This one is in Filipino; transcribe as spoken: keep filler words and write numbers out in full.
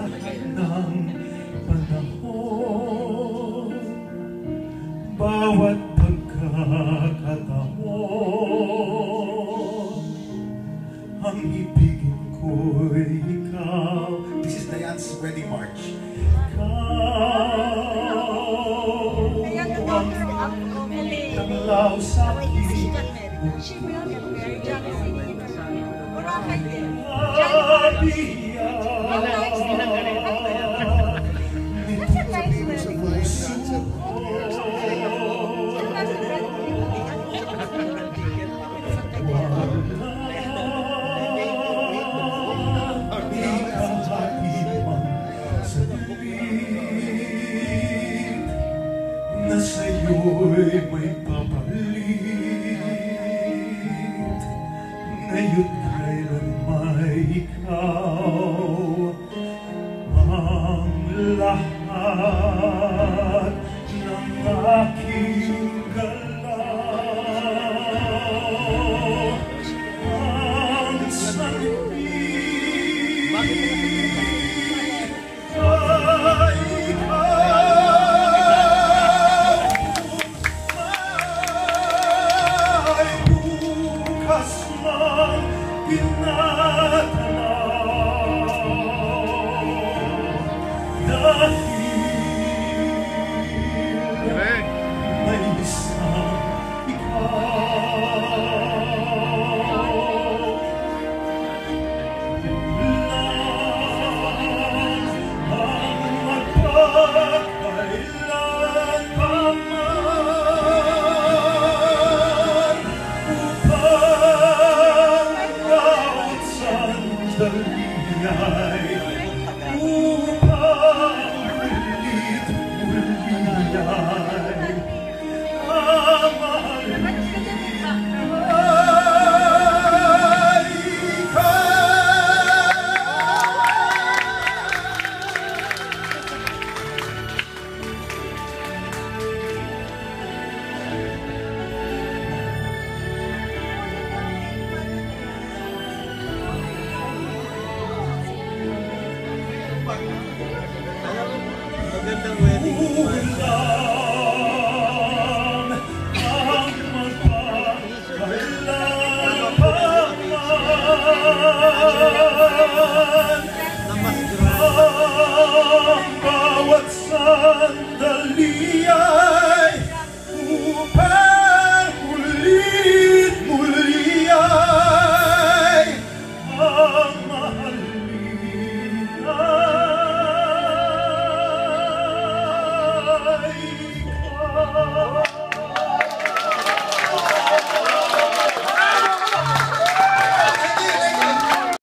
lahat ng panahon, bawat pagkakataon, ang ibigin ko'y ikaw. This is Diane's wedding march. Ikaw ang tanglaw sa akin. She will get married. Johnny singing it. Boracay din. That's a nice wedding. Na sa'yo'y may papalit, ngayon kailan may ikaw ang lahat ng aking galaw, ang sanipin ay ikaw. Bukas mang pinatanaw